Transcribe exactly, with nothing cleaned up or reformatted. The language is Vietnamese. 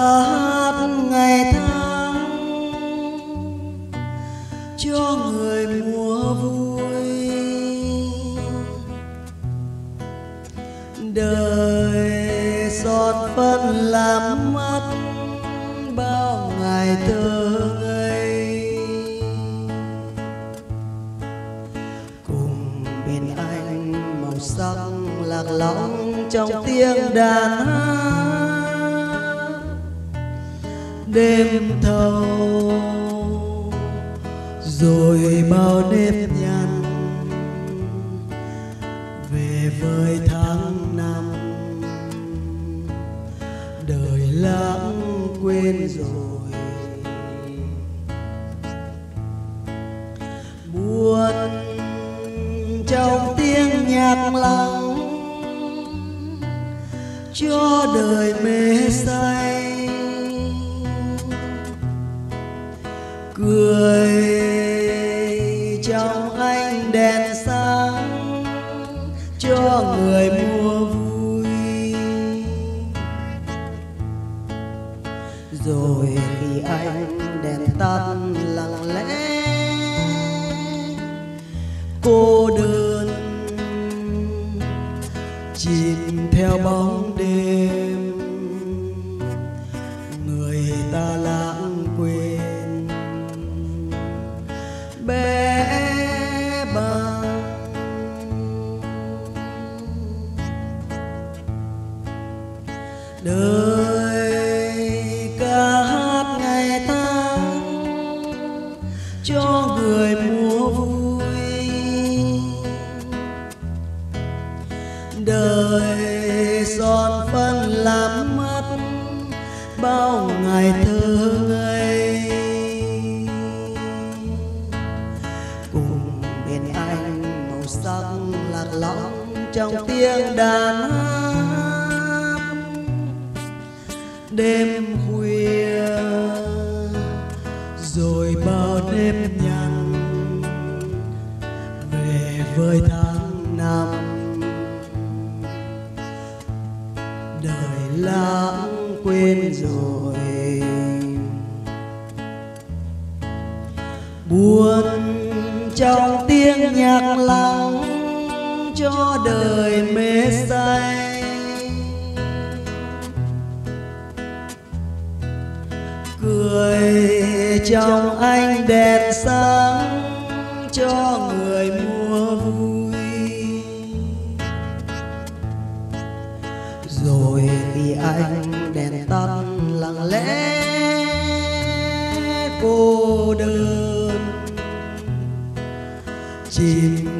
hát ngày tháng cho người mùa vui. Đời son phân làm mất bao ngày thơ ngây, cùng bên anh màu sắc lạc lõng trong tiếng đàn hát. Đêm thâu rồi bao nếp nhăn về với tháng năm, đời lãng quên rồi. Buồn trong tiếng nhạc lắng cho đời mê say, cười trong ánh đèn sáng cho người mua vui. Rồi khi ánh đèn tắt lặng lẽ cô đơn chìm theo bóng đêm, người ta lãng quên bé bàng. Đời ca hát ngày tháng cho người mùa vui. Đời son phân làm mất bao ngày thơ ngây, cùng bên anh màu sắc lạc lõng trong tiếng đàn hát. Đêm khuya rồi bao nếp nhăn về với tháng năm, đời lãng quên rồi. Buồn trong tiếng nhạc lắng cho đời mê say, cười trong ánh đèn sáng cho người mua vui. Rồi khi ánh đèn tắt lặng lẽ cô đơn chìm